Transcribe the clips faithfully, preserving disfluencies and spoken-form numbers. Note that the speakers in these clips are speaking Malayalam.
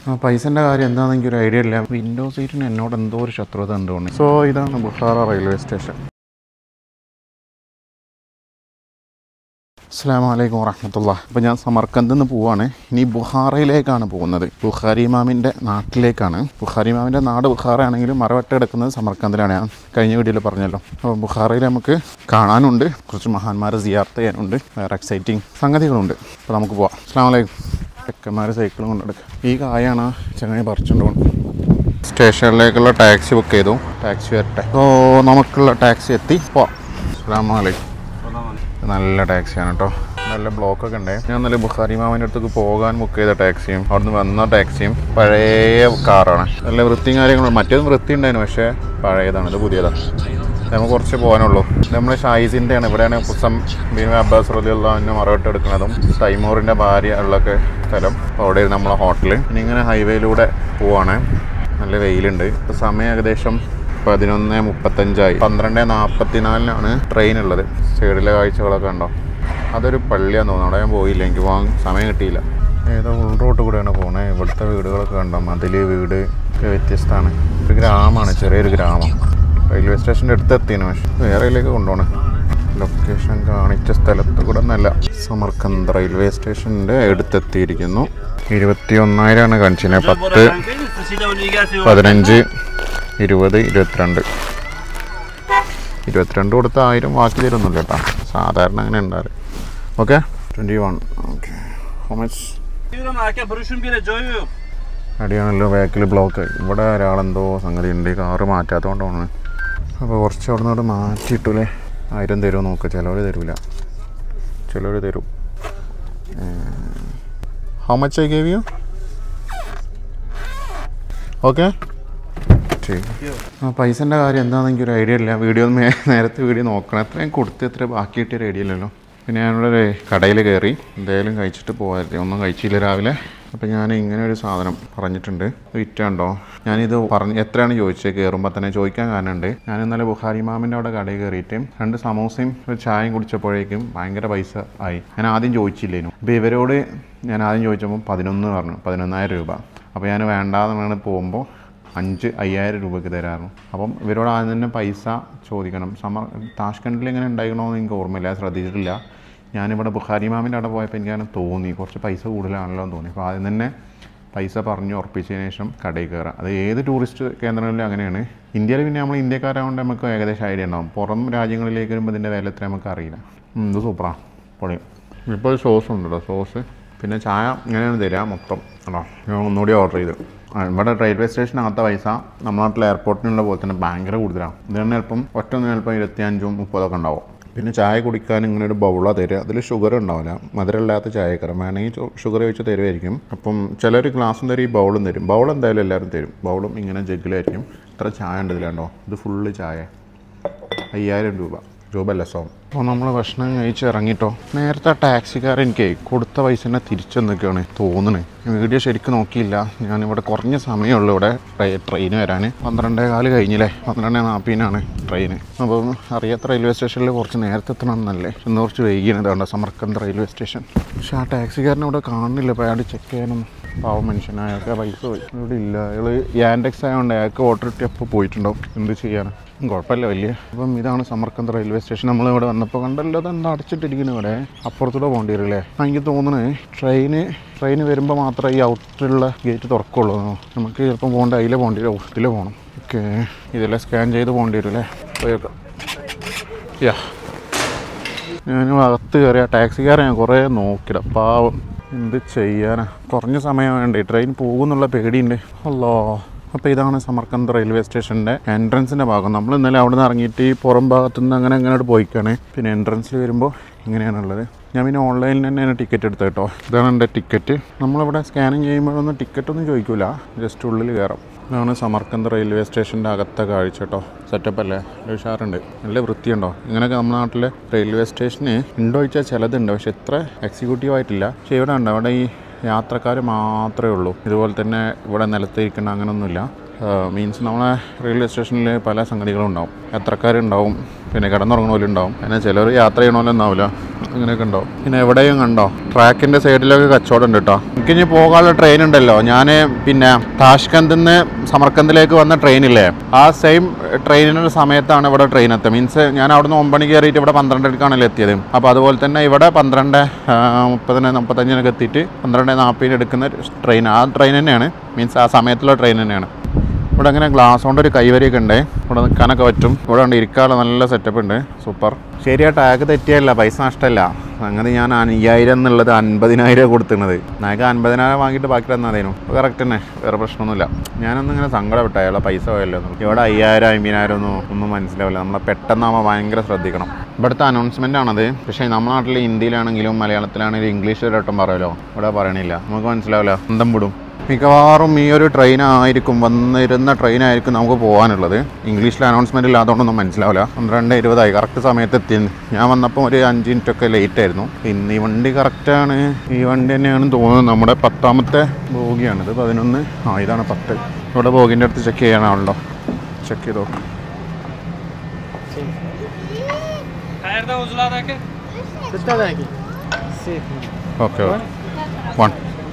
പൈസൻ്റെ കാര്യം എന്താണെന്ന് എനിക്കൊരു ഐഡിയ ഇല്ല. വിൻഡോ സീറ്റിന് എന്നോട് എന്തോ ഒരു ശത്രുത എന്തുകൊണ്ട്. സോ ഇതാണ് ബുഖാറ റെയിൽവേ സ്റ്റേഷൻ. അസ്സലാമു അലൈക്കും വറഹ്മത്തുള്ളാഹി. അപ്പോൾ ഞാൻ സമർക്കന്ദിൽ നിന്ന് പോവാണ്. ഇനി ബുഖാറയിലേക്കാണ് പോകുന്നത്. ബുഖാരി ഇമാമിൻ്റെ നാട്ടിലേക്കാണ്. ബുഖാരി ഇമാമിൻ്റെ നാട് ബുഖാറ ആണെങ്കിലും മറവട്ട് കിടക്കുന്നത് സമർക്കന്ദിലാണ്. ഞാൻ കഴിഞ്ഞ വീഡിയോയിൽ പറഞ്ഞല്ലോ. അപ്പോൾ ബുഖാറയിൽ നമുക്ക് കാണാനുണ്ട്, കുറച്ച് മഹാന്മാരെ സിയാർത്ത് ചെയ്യാനുണ്ട്, വേറെ എക്സൈറ്റിങ് സംഗതികളുണ്ട്. അപ്പോൾ നമുക്ക് പോവാം. അസ്സലാമു അലൈക്കും. ചെക്കന്മാർ സൈക്കിളും കൊണ്ടെടുക്കുക. ഈ കായാണ് ചങ്ങായി പറിച്ചുകൊണ്ട് പോകുന്നത്. സ്റ്റേഷനിലേക്കുള്ള ടാക്സി ബുക്ക് ചെയ്തു. ടാക്സി വരട്ടെ. അപ്പോൾ നമുക്കുള്ള ടാക്സി എത്തി. പോവാം. അസ്സലാമു അലൈക്കും. നല്ല ടാക്സിയാണ് കേട്ടോ. നല്ല ബ്ലോക്കൊക്കെ ഉണ്ട്. ഞാൻ നല്ല ബുഖാരി ഇമാമിൻ്റെ അടുത്തേക്ക് പോകാൻ ബുക്ക് ചെയ്ത ടാക്സിയും അവിടുന്ന് വന്ന ടാക്സിയും പഴയ കാറാണ്. നല്ല വൃത്തിയും കാര്യങ്ങളും. മറ്റേതും വൃത്തി ഉണ്ടായിരുന്നു, പക്ഷേ പഴയതാണ്. ഇത് പുതിയതാണ്. നമുക്ക് കുറച്ച് പോകാനുള്ളൂ. നമ്മൾ ഷായിസിൻ്റെ ആണ്. ഇവിടെയാണ് കുസം ബിൻ അബ്ബാസ് റളിയല്ലാഹു മറവിട്ട് എടുക്കുന്നതും തൈമൂറിൻ്റെ ഭാര്യ ഉള്ളൊക്കെ സ്ഥലം. അവിടെ നമ്മളെ ഹോട്ടൽ. ഇനി ഇങ്ങനെ ഹൈവേയിലൂടെ പോവാണ്. നല്ല വെയിലുണ്ട്. ഇപ്പോൾ സമയം ഏകദേശം പതിനൊന്ന് മുപ്പത്തഞ്ചായി. പന്ത്രണ്ട് നാൽപ്പത്തിനാലിനാണ് ട്രെയിൻ ഉള്ളത്. സൈഡിലെ കാഴ്ചകളൊക്കെ ഉണ്ടോ? അതൊരു പള്ളിയാന്ന് തോന്നുന്നു. അവിടെ ഞാൻ പോയില്ല, എനിക്ക് പോകാൻ സമയം കിട്ടിയില്ല. ഏതോ ഉൾറോട്ട് കൂടെയാണ് പോകുന്നത്. ഇവിടുത്തെ വീടുകളൊക്കെ കണ്ടോ? മതിൽ വീട് ഒക്കെ വ്യത്യസ്തമാണ്. ഒരു ഗ്രാമമാണ്, ചെറിയൊരു ഗ്രാമം. റെയിൽവേ സ്റ്റേഷൻ്റെ അടുത്തെത്തിയാണ്, പക്ഷേ വേറെയിലേക്ക് കൊണ്ടുപോകണം. ലൊക്കേഷൻ കാണിച്ച സ്ഥലത്ത് കൂടെ നല്ല സമർക്കന്ത് റെയിൽവേ സ്റ്റേഷൻ്റെ അടുത്തെത്തിയിരിക്കുന്നു. ഇരുപത്തി ഒന്നായിരമാണ് കാണിച്ചത്. പത്ത് പതിനഞ്ച് ഇരുപത് ഇരുപത്തിരണ്ട് ഇരുപത്തിരണ്ട് കൊടുത്ത ആയിരം ബാക്കി തരുന്നില്ല കേട്ടോ. സാധാരണ അങ്ങനെ ഉണ്ടാറ്. Okay twenty one okay how much അടിയാണല്ലോ. ബാക്കിൽ ബ്ലോക്ക്. ഇവിടെ ഒരാളെന്തോ സംഗതി ഉണ്ട്, കാറ് മാറ്റാത്തതുകൊണ്ടാണ്. അപ്പോൾ കുറച്ച് അവിടെ നിന്ന് മാറ്റിയിട്ടൂലേ. ആയിരം തരുമോ നോക്കുക. ചിലവർ തരൂല, ചിലവർ തരും. How much I gave you? Okay. ആ പൈസൻ്റെ കാര്യം എന്താണെന്ന് എനിക്കൊരു ഐഡിയ ഇല്ല. വീഡിയോ നേരത്തെ വീഡിയോ നോക്കണം. എത്രയും കൊടുത്ത് എത്ര ബാക്കി കിട്ടിയൊരു ഐഡിയ ഇല്ലല്ലോ. പിന്നെ ഞാനിവിടെ കടയിൽ കയറി എന്തായാലും കഴിച്ചിട്ട് പോകാറില്ല. ഒന്നും കഴിച്ചില്ല രാവിലെ. അപ്പോൾ ഞാൻ ഇങ്ങനെ ഒരു സാധനം പറഞ്ഞിട്ടുണ്ട്. വിറ്റുണ്ടോ? ഞാനിത് പറഞ്ഞ് എത്രയാണ് ചോദിച്ചത് കയറുമ്പോൾ തന്നെ ചോദിക്കാൻ കാരണമുണ്ട്. ഞാൻ ഇന്നലെ ബുഖാരി ഇമാമിൻ്റെ അവിടെ കടയിൽ കയറിയിട്ട് രണ്ട് സമൂസയും ഒരു ചായയും കുടിച്ചപ്പോഴേക്കും ഭയങ്കര പൈസ ആയി. ഞാൻ ആദ്യം ചോദിച്ചില്ലേനു. അപ്പോൾ ഇവരോട് ഞാൻ ആദ്യം ചോദിച്ചപ്പോൾ പതിനൊന്ന് പറഞ്ഞു, പതിനൊന്നായിരം രൂപ. അപ്പോൾ ഞാൻ വേണ്ടാന്നാണ് പോകുമ്പോൾ അഞ്ച് അയ്യായിരം രൂപയ്ക്ക് തരാറുണ്ട്. അപ്പം ഇവരോട് ആദ്യം തന്നെ പൈസ ചോദിക്കണം. സമർ താഷ്കണ്ടിൽ ഇങ്ങനെ ഉണ്ടാക്കണമെന്ന് എനിക്ക് ഓർമ്മയില്ല, ശ്രദ്ധിച്ചിട്ടില്ല. ഞാനിവിടെ ബുഖാരി ഇമാമിൻ്റെ അവിടെ പോയപ്പോൾ എനിക്കങ്ങനെ തോന്നി കുറച്ച് പൈസ കൂടുതലാണല്ലോ എന്ന് തോന്നി. അപ്പോൾ ആദ്യം തന്നെ പൈസ പറഞ്ഞ് ഉറപ്പിച്ചതിന് ശേഷം കടയിൽ കയറാം. അത് ഏത് ടൂറിസ്റ്റ് കേന്ദ്രങ്ങളിലും അങ്ങനെയാണ്. ഇന്ത്യയിൽ പിന്നെ നമ്മൾ ഇന്ത്യക്കാരായതുകൊണ്ട് നമുക്ക് ഏകദേശം ഐഡിയ ഉണ്ടാവും. പുറം രാജ്യങ്ങളിലേക്ക് വരുമ്പോൾ ഇതിൻ്റെ വില എത്ര നമുക്ക് അറിയില്ല. ഇത് സൂപ്പറാണ്, പൊളി. ഇപ്പോൾ ഒരു സോസ് ഉണ്ട് കേട്ടോ, സോസ്. പിന്നെ ചായ ഇങ്ങനെയാണ് തരിക മൊത്തം കേട്ടോ. ഞാൻ ഒന്നുകൂടി ഓർഡർ ചെയ്ത്. ഇവിടെ റെയിൽവേ സ്റ്റേഷനകത്ത പൈസ നമ്മുടെ നാട്ടിലെ എയർപോർട്ടിനുള്ള പോലെ തന്നെ ഭയങ്കര കൂടുതലാണ്. ഇത് തന്നെ ചിലപ്പം ഒറ്റ ഒന്ന് ചിലപ്പം ഇരുപത്തിയഞ്ചും മുപ്പതൊക്കെ ഉണ്ടാവും. പിന്നെ ചായ കുടിക്കാൻ ഇങ്ങനെ ഒരു ബൗളാണ് തരിക. അതിൽ ഷുഗർ ഉണ്ടാവില്ല, മധുരമില്ലാത്ത ചായക്കരം. വേണമെങ്കിൽ ഷുഗർ വെച്ച് തരുമായിരിക്കും. അപ്പം ചിലർ ഗ്ലാസും തരും, ഈ ബൗളും തരും. ബൗൾ എന്തായാലും എല്ലാവരും തരും. ബൗളും ഇങ്ങനെ ജഗ്ഗിലായിരിക്കും. ഇത്ര ചായ ഉണ്ട് ഇതിലുണ്ടോ? ഇത് ഫുള്ള് ചായ. അയ്യായിരം രൂപ രൂപ ലസവും. അപ്പോൾ നമ്മൾ ഭക്ഷണം കഴിച്ച് ഇറങ്ങിയിട്ടോ. നേരത്തെ ടാക്സിക്കാരൻ എനിക്ക് കൊടുത്ത പൈസ തന്നെ തിരിച്ചെന്നൊക്കെയാണ് തോന്നുന്നത്. വീഡിയോ ശരിക്കും നോക്കിയില്ല. ഞാനിവിടെ കുറഞ്ഞ സമയമുള്ളൂ ഇവിടെ ട്രെയിൻ വരാൻ. പന്ത്രണ്ടേ കാല് കഴിഞ്ഞില്ലേ, പന്ത്രണ്ട് നാൽപ്പതിനാണ് ട്രെയിന്. അപ്പോൾ അറിയാത്ത റെയിൽവേ സ്റ്റേഷനിൽ കുറച്ച് നേരത്തെ എത്തണമെന്നല്ലേ. ഇന്ന് കുറച്ച് വൈകിയാണ്. ഇതാണ്ട് സമർക്കന്ത് റെയിൽവേ സ്റ്റേഷൻ. പക്ഷേ ആ ടാക്സിക്കാരനെ ഇവിടെ കാണുന്നില്ല. അപ്പോൾ അയാൾ ചെക്ക് ചെയ്യാനൊന്നും പാവം മനുഷ്യൻ. അയാൾക്ക് പൈസ പോയി ഇവിടെ ഇല്ല. അയാൾ യാൻഡെക്സ് ആയതുകൊണ്ട് അയാൾക്ക് ഓർഡർ കിട്ടി അപ്പോൾ പോയിട്ടുണ്ടാവും. എന്ത് ചെയ്യാൻ, കുഴപ്പമില്ല വലിയ. അപ്പം ഇതാണ് സമർക്കന്ത് റെയിൽവേ സ്റ്റേഷൻ. നമ്മളിവിടെ വന്നപ്പോൾ കണ്ടല്ലോ. അതെന്താ അടച്ചിട്ടിരിക്കുന്നു ഇവിടെ? അപ്പുറത്തൂടെ പോകേണ്ടി വരില്ലേ? എനിക്ക് തോന്നുന്നത് ട്രെയിന് ട്രെയിന് വരുമ്പോൾ മാത്രമേ ഈ ഔട്ടിലുള്ള ഗേറ്റ് തുറക്കുള്ളൂ. നമുക്ക് ചിലപ്പോൾ പോകേണ്ട അതിലെ പോകേണ്ടി വരും, ഔട്ടിൽ പോകണം. ഓക്കെ, ഇതെല്ലാം സ്കാൻ ചെയ്ത് പോകേണ്ടി വരും അല്ലേ? പോയേക്കാം. യാ ഞാൻ അകത്ത് കയറിയ ടാക്സിക്കാരെ ഞാൻ കുറേ നോക്കിയിടാം. പാവം, എന്ത് ചെയ്യാനാ? കുറഞ്ഞ സമയം വേണ്ടേ, ട്രെയിൻ പോകുന്നുള്ള പേടിയുണ്ട്. അല്ലോ. അപ്പോൾ ഇതാണ് സമർക്കന്ത് റെയിൽവേ സ്റ്റേഷൻ്റെ എൻട്രൻസിൻ്റെ ഭാഗം. നമ്മൾ ഇന്നലെ അവിടെ നിന്ന് ഇറങ്ങിയിട്ട് ഈ പുറം ഭാഗത്തു നിന്ന് അങ്ങനെ അങ്ങോട്ട് പോയിക്കാണ്. പിന്നെ എൻട്രൻസിൽ വരുമ്പോൾ ഇങ്ങനെയാണുള്ളത്. ഞാൻ പിന്നെ ഓൺലൈനിൽ തന്നെയാണ് ടിക്കറ്റ് എടുത്തത് കേട്ടോ. ഇതാണ് എൻ്റെ ടിക്കറ്റ്. നമ്മളിവിടെ സ്കാനിങ് ചെയ്യുമ്പോഴൊന്നും ടിക്കറ്റൊന്നും ചോദിക്കില്ല, ജസ്റ്റ് ഉള്ളിൽ കയറാം. ഇതാണ് സമർക്കന്ത് റെയിൽവേ സ്റ്റേഷൻ്റെ അകത്തെ കാഴ്ച കേട്ടോ. സെറ്റപ്പ് അല്ലേ? ഉഷാറുണ്ട്, നല്ല വൃത്തിയുണ്ടോ? ഇങ്ങനെയൊക്കെ നമ്മുടെ നാട്ടിലെ റെയിൽവേ സ്റ്റേഷന് ഉണ്ടോ ചോദിച്ചാൽ ചിലതുണ്ട്, പക്ഷെ ഇത്ര എക്സിക്യൂട്ടീവ് ആയിട്ടില്ല. പക്ഷേ ഇവിടെ ഉണ്ട്, അവിടെ ഈ യാത്രക്കാർ മാത്രമേ ഉള്ളൂ. ഇതുപോലെ തന്നെ ഇവിടെ നിലത്തിരിക്കുന്ന അങ്ങനെയൊന്നുമില്ല. മീൻസ് നമ്മളെ റെയിൽവേ സ്റ്റേഷനിൽ പല സംഗതികളും ഉണ്ടാവും. യാത്രക്കാരുണ്ടാവും, പിന്നെ കിടന്നുറങ്ങുന്ന പോലെ ഉണ്ടാവും, പിന്നെ ചിലർ യാത്ര ചെയ്യണ പോലെ ഉണ്ടാവില്ല, അങ്ങനെയൊക്കെ ഉണ്ടാവും. പിന്നെ എവിടെയും കണ്ടോ ട്രാക്കിൻ്റെ സൈഡിലൊക്കെ കച്ചവടം ഉണ്ട് കേട്ടോ. എനിക്ക് ഇനി പോകാനുള്ള ട്രെയിൻ ഉണ്ടല്ലോ, ഞാൻ പിന്നെ താഷ്കന്തിൽ നിന്ന് സമർക്കന്ദിലേക്ക് വന്ന ട്രെയിനില്ലേ, ആ സെയിം ട്രെയിനിൻ്റെ സമയത്താണ് ഇവിടെ ട്രെയിൻ എത്തുക. മീൻസ് ഞാൻ അവിടെ നിന്ന് ഒമ്പണി കയറിയിട്ട് ഇവിടെ പന്ത്രണ്ടരക്കാണല്ലോ എത്തിയത്. അപ്പോൾ അതുപോലെ തന്നെ ഇവിടെ പന്ത്രണ്ട് മുപ്പതിന് മുപ്പത്തഞ്ചിനൊക്കെ എത്തിയിട്ട് പന്ത്രണ്ട് നാൽപ്പതിന് എടുക്കുന്ന ട്രെയിൻ ആ ട്രെയിൻ തന്നെയാണ്. മീൻസ് ആ സമയത്തുള്ള ട്രെയിൻ തന്നെയാണ്. ഇവിടെ അങ്ങനെ ഗ്ലാസ് കൊണ്ട് ഒരു കൈവരിയൊക്കെ ഉണ്ട്, ഇവിടെ നിൽക്കാനൊക്കെ പറ്റും. ഇവിടെ ഉണ്ട് ഇരിക്കാനുള്ള നല്ല സെറ്റപ്പ് ഉണ്ട്, സൂപ്പർ. ശരിയാ, ടാഗ് തെറ്റിയല്ല, പൈസ നഷ്ടമല്ല. അങ്ങനെ ഞാൻ അയ്യായിരം എന്നുള്ളത് അൻപതിനായിരം കൊടുക്കുന്നത്. നായക അൻപതിനായിരം വാങ്ങിയിട്ട് ബാക്കി തന്നതേനു, കറക്റ്റ് തന്നെ, വേറെ പ്രശ്നമൊന്നുമില്ല. ഞാനൊന്നും ഇങ്ങനെ സങ്കടപ്പെട്ട അയാളെ പൈസ പോയല്ലോ. ഇവിടെ അയ്യായിരം അമ്പതിനായിരം ഒന്നും ഒന്നും മനസ്സിലാവില്ല. നമ്മളെ പെട്ടെന്നാകുമ്പോൾ ഭയങ്കര ശ്രദ്ധിക്കണം. ഇവിടുത്തെ അനൗൺസ്മെൻ്റ് ആണത്. പക്ഷേ നമ്മുടെ നാട്ടിൽ ഹിന്ദിയിലാണെങ്കിലും മലയാളത്തിലാണെങ്കിലും ഇംഗ്ലീഷിൽ ഒരട്ടം പറയുമല്ലോ, ഇവിടെ പറയണില്ല, നമുക്ക് മനസ്സിലാവില്ല, അന്തം വിടും. മിക്കവാറും ഈ ഒരു ട്രെയിനായിരിക്കും, വന്നിരുന്ന ട്രെയിനായിരിക്കും നമുക്ക് പോകാനുള്ളത്. ഇംഗ്ലീഷിൽ അനൗൺസ്മെൻ്റ് ഇല്ലാത്തതുകൊണ്ടൊന്നും മനസ്സിലാവില്ല. പന്ത്രണ്ട് ഇരുപതായി കറക്റ്റ് സമയത്ത് എത്തി. ഞാൻ വന്നപ്പോൾ ഒരു അഞ്ച് മിനിറ്റൊക്കെ ലേറ്റ് ആയിരുന്നു. ഇന്ന് ഈ വണ്ടി കറക്റ്റാണ്, ഈ വണ്ടി തന്നെയാണെന്ന് തോന്നുന്നത്. നമ്മുടെ പത്താമത്തെ ബോഗിയാണിത്, പതിനൊന്ന്. ആ ഇതാണ് പത്ത്. ഇവിടെ ബോഗിൻ്റെ അടുത്ത് ചെക്ക് ചെയ്യാനാണല്ലോ, ചെക്ക് ചെയ്തോ. Okay one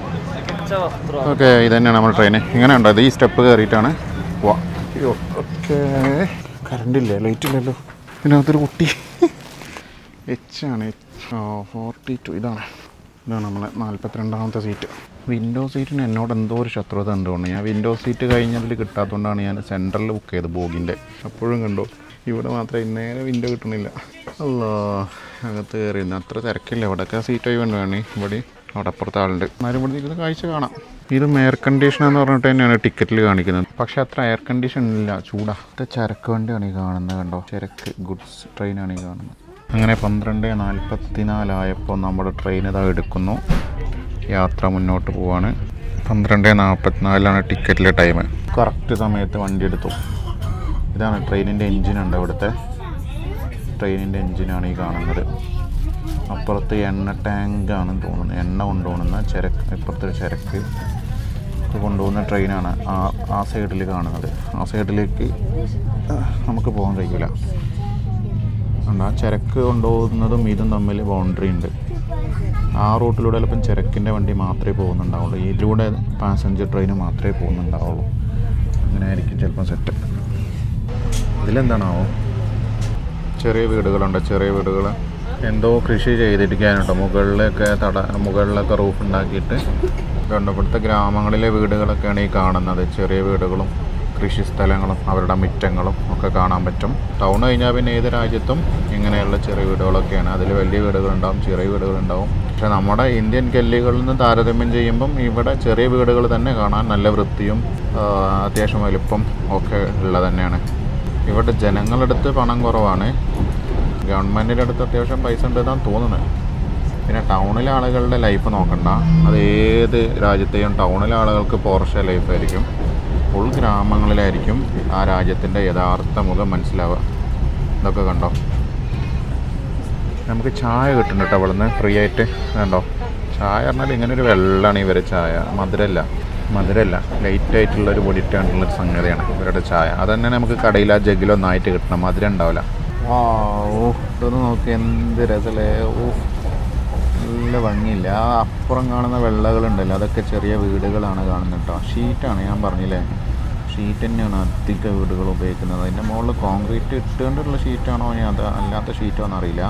okay. ഇത് തന്നെയാണ് നമ്മുടെ ട്രെയിൻ. ഇങ്ങനെ ഉണ്ടോ, ഇത് ഈ സ്റ്റെപ്പ് കയറിയിട്ടാണ് പോവാ. ഓക്കെ, കറണ്ട് ഇല്ലേ, ലൈറ്റ് ഇല്ലല്ലോ. ഇതിനകത്തൊരു കുട്ടി എച്ച് ആണ്, ഫോർട്ടി ടു. ഇതാണ് ഇതാണ് നമ്മളെ നാൽപ്പത്തിരണ്ടാമത്തെ സീറ്റ്. വിൻഡോ സീറ്റിന് എന്നോട് എന്തോ ഒരു ശത്രുത എന്തുകൊണ്ട് ഞാൻ വിൻഡോ സീറ്റ് കഴിഞ്ഞതിൽ കിട്ടാത്തതുകൊണ്ടാണ് ഞാൻ സെൻറ്ററിൽ ബുക്ക് ചെയ്തത് ബോഗിൻ്റെ. അപ്പോഴും കണ്ടോ, ഇവിടെ മാത്രമേ ഇന്നേരെ വിൻഡോ കിട്ടണില്ല. അല്ലോ, അകത്ത് കയറിയിരുന്നു. അത്ര തിരക്കില്ല, ഇവിടെയൊക്കെ സീറ്റ് ആയി വേണ്ട വേണേ. ഇവിടെ അവിടെ അപ്പുറത്തെ ആളുണ്ട്. എന്നാലും ഇവിടെ നിൽക്കുന്ന കാഴ്ച കാണാം. ഇതും എയർ കണ്ടീഷൻ എന്ന് പറഞ്ഞിട്ട് തന്നെയാണ് ടിക്കറ്റിൽ കാണിക്കുന്നത്. പക്ഷേ അത്ര എയർ കണ്ടീഷൻ ഇല്ല, ചൂടാ. ഇത് ചരക്ക് വണ്ടിയാണ് ഈ കാണുന്നത്, കണ്ടോ, ചരക്ക് ഗുഡ്സ് ട്രെയിനാണ് ഈ കാണുന്നത്. അങ്ങനെ പന്ത്രണ്ട് നാൽപ്പത്തിനാലായപ്പോൾ നമ്മുടെ ട്രെയിൻ ഇതാ എടുക്കുന്നു, യാത്ര മുന്നോട്ട് പോവാണ്. പന്ത്രണ്ട് നാൽപ്പത്തിനാലിലാണ് ടിക്കറ്റിലെ ടൈം. കറക്റ്റ് സമയത്ത് വണ്ടി എടുത്തു. ഇതാണ് ട്രെയിനിൻ്റെ എൻജിനുണ്ട്, ഇവിടുത്തെ ട്രെയിനിൻ്റെ എൻജിനാണ് ഈ കാണുന്നത്. അപ്പുറത്ത് എണ്ണ ടാങ്കാണെന്ന് തോന്നുന്നു, എണ്ണ കൊണ്ടുപോകുന്ന ചരക്ക്. ഇപ്പുറത്തൊരു ചരക്ക് ഇത് കൊണ്ടുപോകുന്ന ട്രെയിനാണ് ആ ആ സൈഡിൽ കാണുന്നത്. ആ സൈഡിലേക്ക് നമുക്ക് പോകാൻ കഴിയില്ല. ആ ചരക്ക് കൊണ്ടുപോകുന്നതും ഇതും തമ്മിൽ ബൗണ്ടറി ഉണ്ട്. ആ റൂട്ടിലൂടെ ചിലപ്പം ചരക്കിൻ്റെ വണ്ടി മാത്രമേ പോകുന്നുണ്ടാവുള്ളൂ, ഇതിലൂടെ പാസഞ്ചർ ട്രെയിൻ മാത്രമേ പോകുന്നുണ്ടാവുള്ളൂ. അങ്ങനെ ആയിരിക്കും ചിലപ്പം സെറ്റ്. ഇതിലെന്താണാവോ, ചെറിയ വീടുകളുണ്ട്, ചെറിയ വീടുകൾ എന്തോ കൃഷി ചെയ്തിരിക്കാനുണ്ടോ, മുകളിലൊക്കെ തട മുകളിലൊക്കെ റൂഫ് ഉണ്ടാക്കിയിട്ട് കണ്ടോ. ഇവിടുത്തെ ഗ്രാമങ്ങളിലെ വീടുകളൊക്കെയാണ് ഈ കാണുന്നത്. ചെറിയ വീടുകളും കൃഷി സ്ഥലങ്ങളും അവരുടെ മുറ്റങ്ങളും ഒക്കെ കാണാൻ പറ്റും. ടൗൺ കഴിഞ്ഞാൽ പിന്നെ ഏത് രാജ്യത്തും ഇങ്ങനെയുള്ള ചെറിയ വീടുകളൊക്കെയാണ്. അതിൽ വലിയ വീടുകളുണ്ടാവും, ചെറിയ വീടുകളുണ്ടാവും. പക്ഷേ നമ്മുടെ ഇന്ത്യൻ ഗല്ലികളിൽ നിന്ന് താരതമ്യം ചെയ്യുമ്പം ഇവിടെ ചെറിയ വീടുകൾ തന്നെ കാണാൻ നല്ല വൃത്തിയും അത്യാവശ്യം വലിപ്പം ഒക്കെ ഉള്ളത് തന്നെയാണ്. ഇവിടെ ജനങ്ങളടുത്ത് പണം കുറവാണ്, ഗവൺമെൻറ്റിൻ്റെ അടുത്ത് അത്യാവശ്യം പൈസ ഉണ്ടെന്നാണ് തോന്നുന്നത്. പിന്നെ ടൗണിലെ ആളുകളുടെ ലൈഫ് നോക്കണ്ട, അത് ഏത് രാജ്യത്തെയും ടൗണിലെ ആളുകൾക്ക് പോർഷ ലൈഫായിരിക്കും. ഫുൾ ഗ്രാമങ്ങളിലായിരിക്കും ആ രാജ്യത്തിൻ്റെ യഥാർത്ഥ മുഖം മനസ്സിലാവുക. ഇതൊക്കെ കണ്ടോ, നമുക്ക് ചായ കിട്ടുന്നുണ്ട് കേട്ടോ അവിടെ നിന്ന് ഫ്രീ ആയിട്ട്. കണ്ടോ, ചായ പറഞ്ഞാൽ ഇങ്ങനൊരു വെള്ളമാണ് ഇവരെ ചായ, മധുരമല്ല മധുരമല്ല ലൈറ്റായിട്ടുള്ളൊരു പൊടിയിട്ടായിട്ടുള്ളൊരു സംഗതിയാണ് ഇവരുടെ ചായ. അത് തന്നെ നമുക്ക് കടയിൽ ആ ജഗ്ഗിലൊന്നായിട്ട് കിട്ടണം, മധുരം ഉണ്ടാവില്ല. ആ ഓ ഇതൊന്ന് നോക്കി, എന്ത് രസമല്ലേ. ഓ നല്ല ഭംഗിയില്ല. ആ അപ്പുറം കാണുന്ന വെള്ളകളുണ്ടല്ലോ, അതൊക്കെ ചെറിയ വീടുകളാണ് കാണുന്നത് കേട്ടോ. ഷീറ്റാണ്, ഞാൻ പറഞ്ഞില്ലേ, ഷീറ്റ് തന്നെയാണ് അധിക വീടുകൾ ഉപയോഗിക്കുന്നത്. അതിൻ്റെ മുകളിൽ കോൺക്രീറ്റ് ഇട്ടുകൊണ്ടുള്ള ഷീറ്റാണോ ഇനി അത് അല്ലാത്ത ഷീറ്റോ എന്നറിയില്ല.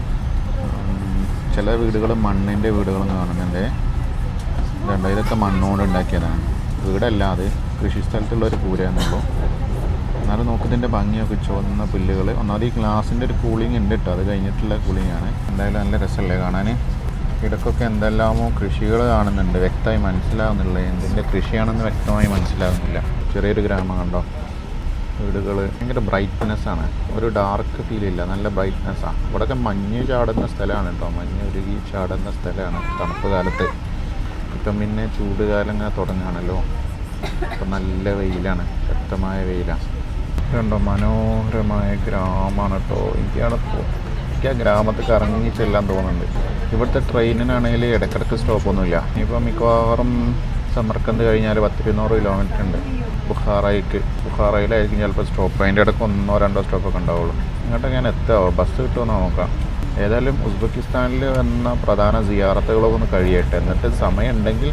ചില വീടുകൾ മണ്ണിൻ്റെ വീടുകളും കാണുന്നുണ്ട്. ഇതുണ്ടോ, ഇതൊക്കെ മണ്ണുകൊണ്ട് ഉണ്ടാക്കിയതാണ്, വീടല്ല, അത് കൃഷി സ്ഥലത്തുള്ളൊരു കൂരയെന്നുള്ളൂ. എന്നാലും നോക്കുന്നതിൻ്റെ ഭംഗിയൊക്കെ ചുവന്ന പുല്ലുകൾ. ഒന്നാമത് ഈ ഗ്ലാസിൻ്റെ ഒരു കൂളിംഗ് ഉണ്ട് കേട്ടോ, അത് കഴിഞ്ഞിട്ടുള്ള കൂളിംഗാണ്. എന്തായാലും നല്ല രസമല്ലേ കാണാൻ. ഇടയ്ക്കൊക്കെ എന്തെല്ലാമോ കൃഷികൾ കാണുന്നുണ്ട്, വ്യക്തമായി മനസ്സിലാകുന്നില്ല എന്തിൻ്റെ കൃഷിയാണെന്ന് വ്യക്തമായി മനസ്സിലാകുന്നില്ല. ചെറിയൊരു ഗ്രാമം കണ്ടോ, വീടുകൾ ഭയങ്കര ബ്രൈറ്റ്നെസ്സാണ്, ഒരു ഡാർക്ക് ഫീലില്ല, നല്ല ബ്രൈറ്റ്നെസ്സാണ്. ഇവിടെയൊക്കെ മഞ്ഞ് ചാടുന്ന സ്ഥലമാണ് കേട്ടോ, മഞ്ഞ് ഉരുകി ചാടുന്ന സ്ഥലമാണ് തണുപ്പ് കാലത്ത്. ഇപ്പം പിന്നെ ചൂട് കാലം ഇങ്ങനെ തുടങ്ങുകയാണല്ലോ, ഇപ്പം നല്ല വെയിലാണ്, ശക്തമായ വെയിലാണ്. കണ്ടോ, മനോഹരമായ ഗ്രാമമാണ് കേട്ടോ. എനിക്കാണ് എനിക്ക് ആ ഗ്രാമത്തിൽ കറങ്ങി ചെല്ലാൻ തോന്നുന്നുണ്ട്. ഇവിടുത്തെ ട്രെയിനിനാണെങ്കിൽ ഇടയ്ക്കിടയ്ക്ക് സ്റ്റോപ്പൊന്നുമില്ല. ഇപ്പം മിക്കവാറും സമർക്കന്ത് കഴിഞ്ഞാൽ പത്തിരുന്നൂറ് കിലോമീറ്റർ ഉണ്ട് ബുഖാറയ്ക്ക്. ബുഖാറയിലായിരിക്കും ചിലപ്പോൾ സ്റ്റോപ്പ്. അതിൻ്റെ ഇടയ്ക്ക് ഒന്നോ രണ്ടോ സ്റ്റോപ്പൊക്കെ ഉണ്ടാവുള്ളൂ. ഇങ്ങോട്ട് ഞാൻ എത്താമോ, ബസ് കിട്ടുമെന്ന് നോക്കാം. ഏതായാലും ഉസ്ബെക്കിസ്ഥാനിൽ വന്ന പ്രധാന സിയാറത്തുകളൊക്കെ ഒന്ന് കഴിയട്ടെ, എന്നിട്ട് സമയം ഉണ്ടെങ്കിൽ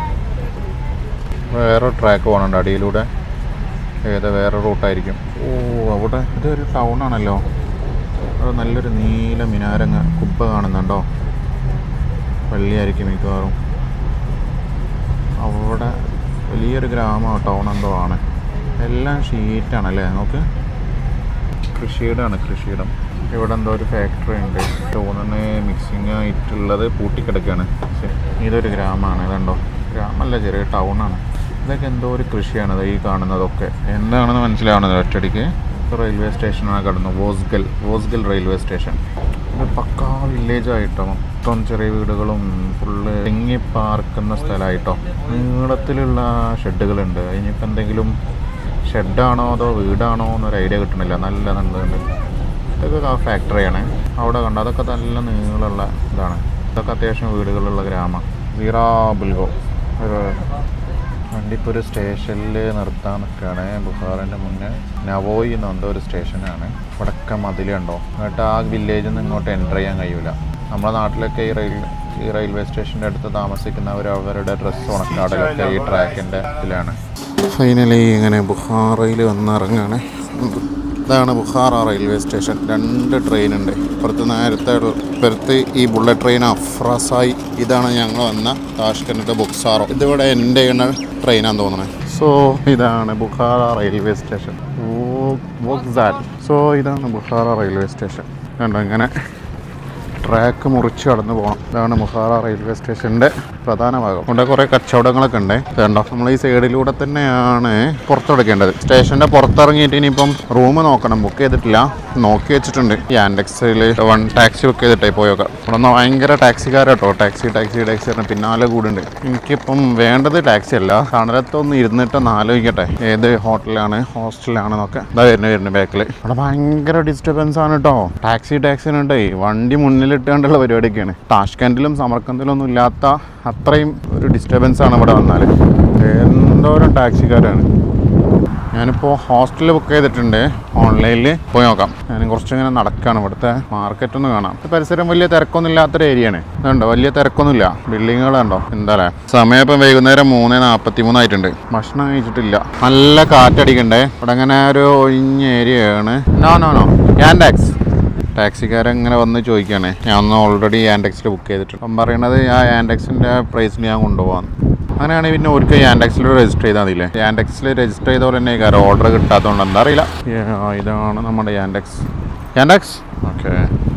വേറെ ട്രാക്ക് പോകണുണ്ട് അടിയിലൂടെ. ഏതാ വേറെ റൂട്ടായിരിക്കും. ഓ, അവിടെ ഇതൊരു ടൗണാണല്ലോ. അവിടെ നല്ലൊരു നീല മിനാരങ്ങ കുബ്ബ കാണുന്നുണ്ടോ? പള്ളിയായിരിക്കും മിക്കവാറും. അവിടെ വലിയൊരു ഗ്രാമമോ ടൗൺ എന്തോ ആണ്. എല്ലാം ഷീറ്റാണല്ലേ. നോക്ക്, കൃഷിയിടമാണ്, കൃഷിയിടം. ഇവിടെ എന്തോ ഒരു ഫാക്ടറി ഉണ്ട് തോന്നുന്നു. മിക്സിങ് ആയിട്ടുള്ളത് പൂട്ടിക്കിടക്കുകയാണ്. ഇതൊരു ഗ്രാമമാണ്. ഇതുണ്ടോ, ഗ്രാമമല്ല, ചെറിയ ടൗണാണ്. ഇതൊക്കെ എന്തോ ഒരു കൃഷിയാണ് ഈ കാണുന്നതൊക്കെ. എന്താണെന്ന് മനസ്സിലാവുന്നത് ഒറ്റയടിക്ക്. റെയിൽവേ സ്റ്റേഷനാണ് കിടന്നു. വോസ്ഗൽ വോസ്ഗൽ റെയിൽവേ സ്റ്റേഷൻ. ഇത് പക്കാ വില്ലേജായിട്ടോ. മൊത്തം ചെറിയ വീടുകളും ഫുള്ള് തെങ്ങി പാർക്കുന്ന സ്ഥലമായിട്ടോ. നീളത്തിലുള്ള ഷെഡുകളുണ്ട്. ഇനിയിപ്പോൾ എന്തെങ്കിലും ഷെഡാണോ അതോ വീടാണോ എന്നൊരു ഐഡിയ കിട്ടണില്ല. നല്ല നല്ലതുണ്ട്. ഇതൊക്കെ ആ ഫാക്ടറിയാണ്. അവിടെ കണ്ടോ, അതൊക്കെ നല്ല നീളമുള്ള ഇതാണ്. ഇതൊക്കെ അത്യാവശ്യം വീടുകളുള്ള ഗ്രാമം. സീറാ ബുൽഗോ. ഒരു വണ്ടി ഇപ്പോൾ ഒരു സ്റ്റേഷനിൽ നിർത്താൻ നിൽക്കുകയാണ്. ബുഖാറിൻ്റെ മുന്നേ നവോയി എന്ന എന്തോ ഒരു സ്റ്റേഷനാണ്. ഇവിടെയൊക്കെ മതിലുണ്ടോ. എന്നിട്ട് ആ വില്ലേജിൽ നിന്ന് ഇങ്ങോട്ട് എൻ്റർ ചെയ്യാൻ കഴിയില്ല. നമ്മുടെ നാട്ടിലൊക്കെ ഈ റെയിൽ ഈ റെയിൽവേ സ്റ്റേഷൻ്റെ അടുത്ത് താമസിക്കുന്നവർ അവരുടെ ഡ്രസ്സ് ഉണക്കാടലൊക്കെ ഈ ട്രാക്കിൻ്റെ ഇതിലാണ്. ഫൈനലി ഇങ്ങനെ ബുഖാറയിൽ വന്നിറങ്ങുകയാണ്. ഇതാണ് ബുഖാറ റെയിൽവേ സ്റ്റേഷൻ. രണ്ട് ട്രെയിൻ ഉണ്ട്. ഇപ്പുറത്ത് നേരത്തെ ഇപ്പുറത്ത് ഈ ബുള്ളറ്റ് ട്രെയിൻ അഫ്രസായി. ഇതാണ് ഞങ്ങൾ വന്ന താഷ്കൻഡ് ബുക്സാറോ. ഇതിവിടെ എൻ്റെ ട്രെയിനാന്ന് തോന്നുന്നത്. സോ ഇതാണ് ബുഖാറ റെയിൽവേ സ്റ്റേഷൻ. വോക്സാൽ. സോ ഇതാണ് ബുഖാറ റെയിൽവേ സ്റ്റേഷൻ. കണ്ടോ, ഇങ്ങനെ ട്രാക്ക് മുറിച്ച് കടന്നു പോകണം. ഇതാണ് ബുഖാറ റെയിൽവേ സ്റ്റേഷൻ്റെ പ്രധാന ഭാഗം. ഇവിടെ കുറേ കച്ചവടങ്ങളൊക്കെ ഉണ്ട്. കണ്ടോ, നമ്മൾ ഈ സൈഡിലൂടെ തന്നെയാണ് പുറത്തെടുക്കേണ്ടത്. സ്റ്റേഷൻ്റെ പുറത്തിറങ്ങിയിട്ട് ഇനിയിപ്പം റൂം നോക്കണം. ബുക്ക് ചെയ്തിട്ടില്ല, നോക്കി വെച്ചിട്ടുണ്ട്. ഈ ആൻഡെക്സിൽ വൺ ടാക്സി ബുക്ക് ചെയ്തിട്ടേ പോയൊക്കെ. ഇവിടെ നിന്ന് ഭയങ്കര ടാക്സിക്കാരട്ടോ. ടാക്സി ടാക്സി ടാക്സി പറഞ്ഞാൽ പിന്നാലെ കൂടുണ്ട്. എനിക്കിപ്പം വേണ്ടത് ടാക്സി അല്ല, തണലത്തൊന്ന് ഇരുന്നിട്ടൊന്ന് ആലോചിക്കട്ടെ ഏത് ഹോട്ടലാണ് ഹോസ്റ്റലാണെന്നൊക്കെ. ഇതാ വരുന്നത് വരുന്നത് ബാക്കിൽ. അവിടെ ഭയങ്കര ഡിസ്റ്റർബൻസ് ആണ് കേട്ടോ. ടാക്സി ടാക്സിനുണ്ടേ വണ്ടി മുന്നിലിട്ടുകൊണ്ടുള്ള പരിപാടിയൊക്കെയാണ്. താഷ്കൻഡിലും സമർക്കന്ദിലും ഒന്നും ഇല്ലാത്ത അത്രയും ഒരു ഡിസ്റ്റർബൻസ് ആണ് ഇവിടെ വന്നാൽ. എന്തോരം ടാക്സിക്കാരാണ്. ഞാനിപ്പോൾ ഹോസ്റ്റൽ ബുക്ക് ചെയ്തിട്ടുണ്ട്. ഓൺലൈനിൽ പോയി നോക്കാം. ഞാൻ കുറച്ചിങ്ങനെ നടക്കുകയാണ്. ഇവിടുത്തെ മാർക്കറ്റൊന്ന് കാണാം. പരിസരം വലിയ തിരക്കൊന്നും ഇല്ലാത്തൊരു ഏരിയയാണ്. ഇതുണ്ടോ, വലിയ തിരക്കൊന്നുമില്ല. ബിൽഡിങ്ങുകളുണ്ടോ. എന്താ സമയം ഇപ്പം വൈകുന്നേരം മൂന്ന് നാൽപ്പത്തി മൂന്നായിട്ടുണ്ട്. ഭക്ഷണം കഴിച്ചിട്ടില്ല. നല്ല കാറ്റടിക്കണ്ടേ. ഇവിടെ അങ്ങനെ ഒരു ഒഴിഞ്ഞ ഏരിയയാണ്. No no no Yandex. ടാക്സിക്കാരങ്ങനെ വന്ന് ചോദിക്കുകയാണ്. ഞാൻ ഒന്ന് ഓൾറെഡി യാൻഡെക്സിൽ ബുക്ക് ചെയ്തിട്ടുണ്ട്. അപ്പം പറയണത് ആ യാൻഡെക്സിൻ്റെ പ്രൈസിൽ ഞാൻ കൊണ്ടുപോകാം. അങ്ങനെയാണെങ്കിൽ പിന്നെ ഒരിക്കൽ യാൻഡെക്സിൽ രജിസ്റ്റർ ചെയ്താൽ മതിയില്ലേ. യാൻഡെക്സിൽ രജിസ്റ്റർ ചെയ്തവർ തന്നെ കാര്യം ഓർഡർ കിട്ടാത്തതുകൊണ്ട് എന്താ അറിയില്ല. ഇതാണ് നമ്മുടെ യാൻഡെക്സ്. യാൻഡെക്സ് ഓക്കെ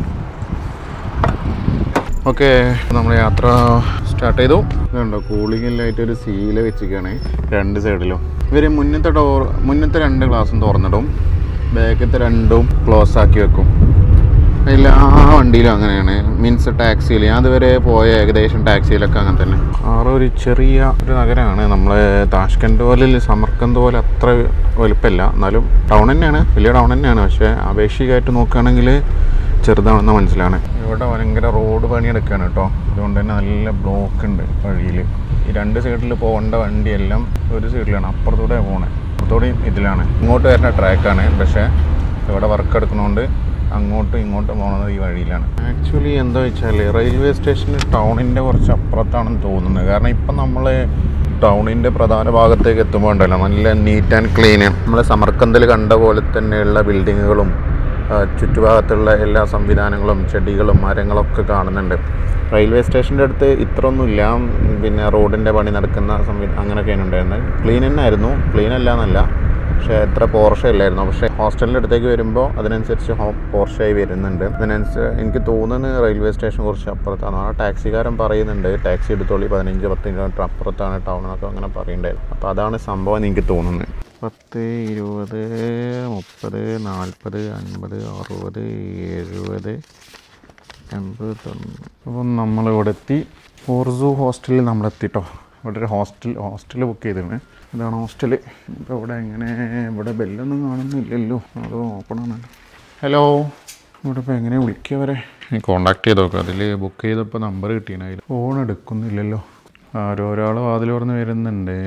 ഓക്കെ നമ്മൾ യാത്ര സ്റ്റാർട്ട് ചെയ്തു. ഇതുണ്ടോ, കൂളിങ്ങിലായിട്ടൊരു സീല വെച്ചിരിക്കുകയാണ് രണ്ട് സൈഡിലും. ഇവർ മുന്നത്തെ ഡോർ മുന്നത്തെ രണ്ട് ഗ്ലാസും തുറന്നിടും, ബാക്കത്തെ രണ്ടും ക്ലോസ് ആക്കി വെക്കും. എല്ലാ വണ്ടിയിലും അങ്ങനെയാണ്. മീൻസ് ടാക്സിയിൽ ഞാൻ അതുവരെ പോയ ഏകദേശം ടാക്സിയിലൊക്കെ അങ്ങനെ തന്നെ. ആറ് ഒരു ചെറിയ ഒരു നഗരമാണ്. നമ്മൾ താഷ്കൻഡ് പോലെ സമർക്കന്ത് പോലെ അത്ര വലുപ്പമില്ല, എന്നാലും ടൗൺ തന്നെയാണ്, വലിയ ടൗൺ തന്നെയാണ്. പക്ഷേ അപേക്ഷികമായിട്ട് നോക്കുകയാണെങ്കിൽ ചെറുതാണെന്ന് മനസ്സിലാണ്. ഇവിടെ ഭയങ്കര റോഡ് പണിയെടുക്കുകയാണ് കേട്ടോ. അതുകൊണ്ട് തന്നെ നല്ല ബ്ലോക്ക് ഉണ്ട് വഴിയിൽ. ഈ രണ്ട് സൈഡിൽ പോകേണ്ട വണ്ടിയെല്ലാം ഒരു സൈഡിലാണ്, അപ്പുറത്തൂടെ പോകണേ. അപ്പുറത്തൂടെയും ഇതിലാണ്. ഇങ്ങോട്ട് വരുന്ന ട്രാക്കാണ്, പക്ഷേ ഇവിടെ വർക്ക് എടുക്കുന്നതുകൊണ്ട് അങ്ങോട്ടും ഇങ്ങോട്ടും പോകുന്നത് ഈ വഴിയിലാണ്. ആക്ച്വലി എന്താ വെച്ചാൽ റെയിൽവേ സ്റ്റേഷൻ ടൗണിൻ്റെ കുറച്ച് അപ്പുറത്താണെന്ന് തോന്നുന്നത്. കാരണം ഇപ്പം നമ്മൾ ടൗണിൻ്റെ പ്രധാന ഭാഗത്തേക്ക് എത്തുമ്പോൾ ഉണ്ടല്ലോ നല്ല നീറ്റ് ആൻഡ് ക്ലീൻ. നമ്മൾ സമർക്കന്ദിൽ കണ്ട പോലെ തന്നെയുള്ള ബിൽഡിങ്ങുകളും ചുറ്റുഭാഗത്തുള്ള എല്ലാ സംവിധാനങ്ങളും ചെടികളും മരങ്ങളൊക്കെ കാണുന്നുണ്ട്. റെയിൽവേ സ്റ്റേഷൻ്റെ അടുത്ത് ഇത്രയൊന്നുമില്ല. പിന്നെ റോഡിൻ്റെ പണി നടക്കുന്ന സംവി അങ്ങനെയൊക്കെയാണ് ഉണ്ടായിരുന്നത്. ക്ലീൻ തന്നെ ആയിരുന്നു, ക്ലീൻ അല്ല എന്നല്ല, പക്ഷേ എത്ര പോർഷ ഇല്ലായിരുന്നു. പക്ഷേ ഹോസ്റ്റലിൻ്റെ അടുത്തേക്ക് വരുമ്പോൾ അതിനനുസരിച്ച് ഹോ പോർഷയായി വരുന്നുണ്ട്. അതിനനുസരിച്ച് എനിക്ക് തോന്നുന്നത് റെയിൽവേ സ്റ്റേഷൻ കുറച്ച് അപ്പുറത്താണ്. ആ ടാക്സിക്കാരൻ പറയുന്നുണ്ട് ടാക്സി എടുത്തോളി പതിനഞ്ച് പത്ത് കിലോമീറ്റർ അപ്പുറത്താണ് ടൗൺ എന്നൊക്കെ അങ്ങനെ പറയുന്നുണ്ടായിരുന്നു. അപ്പോൾ അതാണ് സംഭവം എന്ന് എനിക്ക് തോന്നുന്നത്. പത്ത് ഇരുപത് മുപ്പത് നാൽപ്പത് അൻപത് അറുപത് എഴുപത് എൺപത് തൊണ്ണൂറ്. അപ്പം നമ്മളിവിടെ എത്തി. ഓർസു ഹോസ്റ്റലിൽ നമ്മളെത്തിട്ടോ. ഇവിടെ ഒരു ഹോസ്റ്റൽ ഹോസ്റ്റൽ ബുക്ക് ചെയ്തിരുന്നു. ഇതാണ് ഹോസ്റ്റൽ. ഇപ്പോൾ ഇവിടെ എങ്ങനെ ഇവിടെ ബെല്ലൊന്നും കാണുന്നില്ലല്ലോ, അത് ഓപ്പൺ ആണല്ലോ. ഹലോ, ഇവിടെ ഇപ്പോൾ എങ്ങനെ വിളിക്കുക വരെ കോൺടാക്ട് ചെയ്ത് നോക്കാം. അതിൽ ബുക്ക് ചെയ്തപ്പോൾ നമ്പർ കിട്ടിയതിനായി ഫോൺ എടുക്കുന്നില്ലല്ലോ. ആരോ ഒരാൾ വാതിൽ തുറന്ന് വരുന്നുണ്ട്.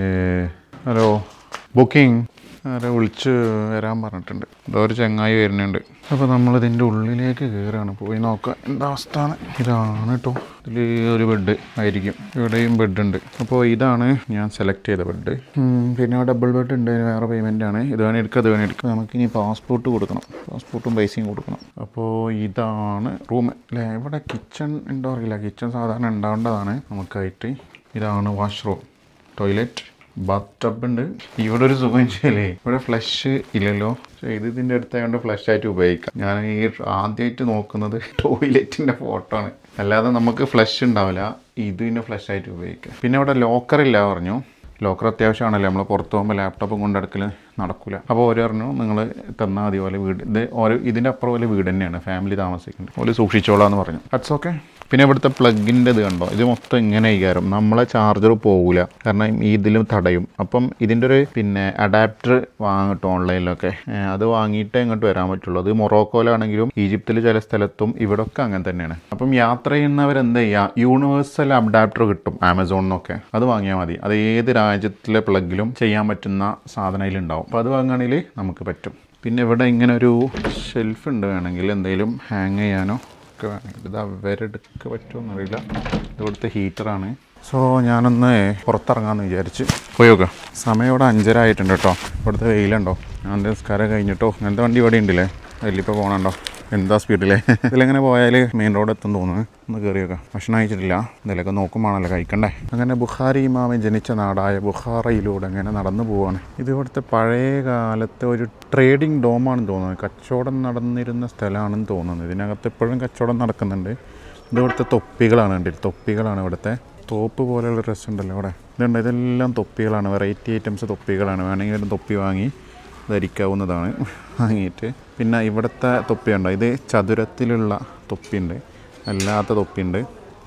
Hello, booking. ആരെ വിളിച്ച് വരാൻ പറഞ്ഞിട്ടുണ്ട്. ഇതോ ഒരു ചങ്ങായി വരുന്നുണ്ട്. അപ്പോൾ നമ്മളിതിൻ്റെ ഉള്ളിലേക്ക് കയറുകയാണ്. പോയി നോക്കാം എന്താ അവസ്ഥ. ഇതാണ് കേട്ടോ, ഇതിൽ ഒരു ബെഡ് ആയിരിക്കും. ഇവിടെയും ബെഡുണ്ട്. അപ്പോൾ ഇതാണ് ഞാൻ സെലക്ട് ചെയ്ത ബെഡ്. പിന്നെ ഡബിൾ ബെഡ് ഉണ്ട്, വേറെ പേയ്മെൻ്റ് ആണ്. ഇത് വേണേൽ എടുക്കുക, അത് വേണേൽ എടുക്കുക. നമുക്കിനി പാസ്പോർട്ട് കൊടുക്കണം, പാസ്പോർട്ടും പൈസയും കൊടുക്കണം. അപ്പോൾ ഇതാണ് റൂം അല്ലേ. ഇവിടെ കിച്ചൺ ഉണ്ടോ അറിയില്ല, കിച്ചൺ സാധാരണ ഉണ്ടാവേണ്ടതാണ് നമുക്കായിട്ട്. ഇതാണ് വാഷ്റൂം, ടോയ്ലറ്റ്, ബാത്ത് ടബ് ഉണ്ട്. ഇവിടെ ഒരു സുഖം വെച്ചാലേ ഇവിടെ ഫ്ലഷ് ഇല്ലല്ലോ. പക്ഷേ ഇത് ഇതിൻ്റെ അടുത്തായതുകൊണ്ട് ഫ്ലഷ് ആയിട്ട് ഉപയോഗിക്കാം. ഞാൻ ഈ ആദ്യമായിട്ട് നോക്കുന്നത് ടോയ്ലറ്റിൻ്റെ ഫോട്ടോ ആണ്. അല്ലാതെ നമുക്ക് ഫ്ലഷ് ഉണ്ടാവില്ല, ഇത് പിന്നെ ഫ്ലഷ് ആയിട്ട് ഉപയോഗിക്കാം. പിന്നെ ഇവിടെ ലോക്കറില്ല പറഞ്ഞു. ലോക്കർ അത്യാവശ്യമാണല്ലോ, നമ്മൾ പുറത്ത് പോകുമ്പോൾ ലാപ്ടോപ്പും കൊണ്ടെടുക്കൽ നടക്കില്ല. അപ്പോൾ ഓരോ പറഞ്ഞു നിങ്ങൾ തന്നാൽ മതി പോലെ വീട്. ഇത് ഓരോ ഇതിൻ്റെ അപ്പുറം പോലെ വീട് തന്നെയാണ്, ഫാമിലി താമസിക്കുന്നുണ്ട്. ഓല് സൂക്ഷിച്ചോളാന്ന് പറഞ്ഞു. It's okay. പിന്നെ ഇവിടുത്തെ പ്ലഗിൻ്റെ ഇത് കണ്ടോ, ഇത് മൊത്തം ഇങ്ങനെ കയറും. നമ്മളെ ചാർജർ പോകില്ല, കാരണം ഈ ഇതിലും തടയും. അപ്പം ഇതിൻ്റെ ഒരു പിന്നെ അഡാപ്റ്റർ വാങ്ങിട്ടോ ഓൺലൈനിലൊക്കെ, അത് വാങ്ങിയിട്ടേ ഇങ്ങോട്ട് വരാൻ പറ്റുള്ളൂ. അത് മൊറോക്കോയിലാണെങ്കിലും ഈജിപ്തിൽ ചില സ്ഥലത്തും ഇവിടെയൊക്കെ അങ്ങനെ തന്നെയാണ്. അപ്പം യാത്ര ചെയ്യുന്നവരെന്താ ചെയ്യുക, യൂണിവേഴ്സൽ അഡാപ്റ്റർ കിട്ടും ആമസോണിൽ നിന്നൊക്കെ, അത് വാങ്ങിയാൽ മതി. അത് ഏത് രാജ്യത്തിലെ പ്ലഗിലും ചെയ്യാൻ പറ്റുന്ന സാധനം അതിലുണ്ടാവും. അപ്പോൾ അത് വാങ്ങുകയാണെങ്കിൽ നമുക്ക് പറ്റും. പിന്നെ ഇവിടെ ഇങ്ങനെ ഒരു ഷെൽഫ് ഉണ്ട്, വേണമെങ്കിൽ എന്തെങ്കിലും ഹാങ് ചെയ്യാനോ ഒക്കെ വേണമെങ്കിൽ. ഇത് അവരെടുക്ക പറ്റുമോ അറിയില്ല. ഇവിടുത്തെ ഹീറ്ററാണ്. സോ ഞാനൊന്ന് പുറത്തിറങ്ങാമെന്ന് വിചാരിച്ച് പോയി നോക്കാം. സമയം ഇവിടെ അഞ്ചര ആയിട്ടുണ്ട് കേട്ടോ. ഇവിടുത്തെ വെയിലുണ്ടോ, ഞാൻ നിസ്കാരം കഴിഞ്ഞിട്ടോ. അങ്ങനത്തെ വണ്ടി ഇവിടെ ഉണ്ടല്ലേ, വലിയപ്പോൾ പോകണുണ്ടോ, എന്താ സ്പീഡിലെ. ഇതിലെങ്ങനെ പോയാൽ മെയിൻ റോഡ് എത്തും തോന്നുന്നു. ഒന്ന് കയറി വെക്കാം. ഭക്ഷണം കഴിച്ചിട്ടില്ല, ഇതിലൊക്കെ നോക്കുമ്പോഴാണല്ലോ കഴിക്കണ്ടേ. അങ്ങനെ ബുഖാരി ഇമാമൻ ജനിച്ച നാടായ ബുഖാറയിലൂടെ അങ്ങനെ നടന്നു പോവാണ്. ഇത് ഇവിടുത്തെ പഴയ കാലത്തെ ഒരു ട്രേഡിംഗ് ഡോമാണെന്ന് തോന്നുന്നത്. കച്ചവടം നടന്നിരുന്ന സ്ഥലമാണെന്ന് തോന്നുന്നത്. ഇതിനകത്ത് എപ്പോഴും കച്ചവടം നടക്കുന്നുണ്ട്. ഇത് ഇവിടുത്തെ തൊപ്പികളാണ്, ഉണ്ട് തൊപ്പികളാണ് ഇവിടുത്തെ. തോപ്പ് പോലെയുള്ള ഡ്രസ്സ് ഉണ്ടല്ലോ ഇവിടെ, ഇതുണ്ട്. ഇതെല്ലാം തൊപ്പികളാണ്, വെറൈറ്റി ഐറ്റംസ് തൊപ്പികളാണ്. വേണമെങ്കിൽ ഒരു തൊപ്പി വാങ്ങി ധരിക്കാവുന്നതാണ് വാങ്ങിയിട്ട്. പിന്നെ ഇവിടുത്തെ തൊപ്പിയുണ്ടോ, ഇത് ചതുരത്തിലുള്ള തൊപ്പിയുണ്ട്, അല്ലാത്ത തൊപ്പിയുണ്ട്,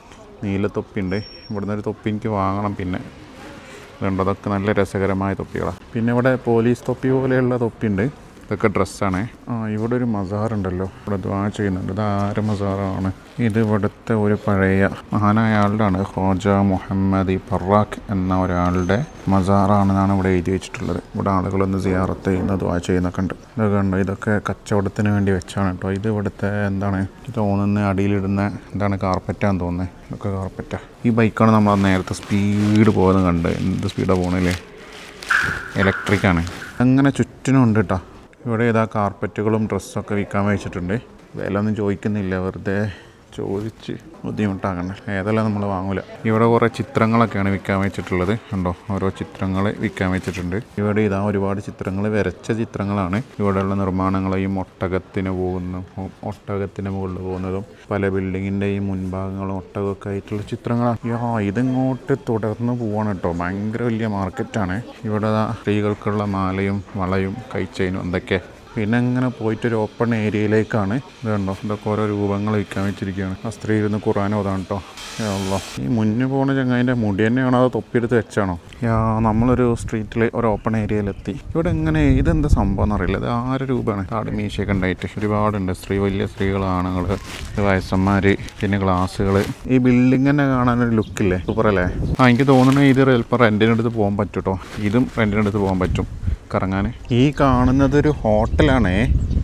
നീല തൊപ്പിയുണ്ട്. ഇവിടുന്ന് ഒരു തൊപ്പി എനിക്ക് വാങ്ങണം. പിന്നെ ഇതുണ്ട്, അതൊക്കെ നല്ല രസകരമായ തൊപ്പികളാണ്. പിന്നെ ഇവിടെ പോലീസ് തൊപ്പി പോലെയുള്ള തൊപ്പിയുണ്ട്. ഇതൊക്കെ ഡ്രസ്സാണ്. ആ ഇവിടെ ഒരു മസാറുണ്ടല്ലോ, ഇവിടെ ദ്വാ ചെയ്യുന്നുണ്ട്. ഇത് ആര് മസാറാണ്? ഇത് ഇവിടുത്തെ ഒരു പഴയ മഹാനായ ആളുടെ ആണ്, ഖോജ മുഹമ്മദ് ഫറാഖ് എന്ന ഒരാളുടെ മസാറാണെന്നാണ് ഇവിടെ എഴുതി വെച്ചിട്ടുള്ളത്. ഇവിടെ ആളുകളൊന്ന് സിയാറത്ത് ചെയ്യുന്ന ദ്വാ ചെയ്യുന്നൊക്കെ ഉണ്ട്. ഇതൊക്കെ ഉണ്ട്, ഇതൊക്കെ കച്ചവടത്തിന് വേണ്ടി വെച്ചാണ് കേട്ടോ. ഇത് ഇവിടുത്തെ എന്താണ് തോന്നുന്നത്, അടിയിലിടുന്ന എന്താണ്, കാർപ്പറ്റാന്ന് തോന്നുന്നത്. ഇതൊക്കെ കാർപ്പറ്റാ. ഈ ബൈക്കാണ് നമ്മൾ നേരത്തെ സ്പീഡ് പോകുന്നത് കണ്ട്. എന്ത് സ്പീഡാണ് പോകണല്ലേ, ഇലക്ട്രിക്കാണ്. അങ്ങനെ ചുറ്റിനും ഉണ്ട് കേട്ടോ. ഇവിടെ ഏതാ കാർപ്പറ്റുകളും ഡ്രസ്സൊക്കെ വിൽക്കാൻ വെച്ചിട്ടുണ്ട്. വില ഒന്നും ചോദിക്കുന്നില്ല, വെറുതെ ചോദിച്ച് ബുദ്ധിമുട്ടാകണ്ട. ഏതെല്ലാം നമ്മൾ വാങ്ങൂല. ഇവിടെ കുറേ ചിത്രങ്ങളൊക്കെയാണ് വിൽക്കാൻ വെച്ചിട്ടുള്ളത്. ഉണ്ടോ, ഓരോ ചിത്രങ്ങൾ വിൽക്കാൻ വെച്ചിട്ടുണ്ട്. ഇവിടെ ഇതാ ഒരുപാട് ചിത്രങ്ങൾ, വരച്ച ചിത്രങ്ങളാണ്. ഇവിടെയുള്ള നിർമ്മാണങ്ങളെയും ഒട്ടകത്തിന് പോകുന്ന ഒട്ടകത്തിന് മുകളിൽ പോകുന്നതും പല ബിൽഡിങ്ങിൻ്റെയും മുൻഭാഗങ്ങളും ഒട്ടകമൊക്കെ ആയിട്ടുള്ള ചിത്രങ്ങളാണ്. യാ ഇതിങ്ങോട്ട് തുടർന്ന് പോവാണ് കേട്ടോ. ഭയങ്കര വലിയ മാർക്കറ്റാണ്. ഇവിടെ സ്ത്രീകൾക്കുള്ള മാലയും വളയും കൈച്ചെയിനും എന്തൊക്കെ. പിന്നെ ഇങ്ങനെ പോയിട്ടൊരു ഓപ്പൺ ഏരിയയിലേക്കാണ്. ഇത് കണ്ടോ, ഇതൊക്കെ ഓരോ രൂപങ്ങൾ വിൽക്കാൻ വെച്ചിരിക്കുകയാണ്. ആ സ്ത്രീ ഇരുന്ന് ഖുർആൻ ഓതാണ് കേട്ടോ. യാ ഈ മുന്നേ പോകുന്ന ചങ്ങാതിൻ്റെ മുടി തന്നെയാണോ അതോ തൊപ്പിയെടുത്ത് വെച്ചാണോ? യാ നമ്മളൊരു സ്ട്രീറ്റിൽ ഒരു ഓപ്പൺ ഏരിയയിലെത്തി. ഇവിടെ ഇങ്ങനെ ഇതെന്താ സംഭവം എന്നറിയില്ല. ഇത് ആറ് രൂപയാണ്. താടി മീശയൊക്കെ ഉണ്ടായിട്ട് ഒരുപാടുണ്ട്. സ്ത്രീ, വലിയ സ്ത്രീകൾ, ആണുങ്ങൾ, വയസ്സന്മാർ, പിന്നെ ഗ്ലാസ്സുകൾ. ഈ ബിൽഡിംഗ് തന്നെ കാണാനൊരു ലുക്കില്ലേ, സൂപ്പറല്ലേ. ആ എനിക്ക് തോന്നുന്നത് ഇത് ചിലപ്പോൾ റെൻറ്റിനെടുത്ത് പോകാൻ പറ്റും കേട്ടോ. ഇതും റെൻറ്റിനെടുത്ത് പോകാൻ പറ്റും കറങ്ങാൻ. ഈ കാണുന്നത് ഒരു ഹോട്ടലാണേ,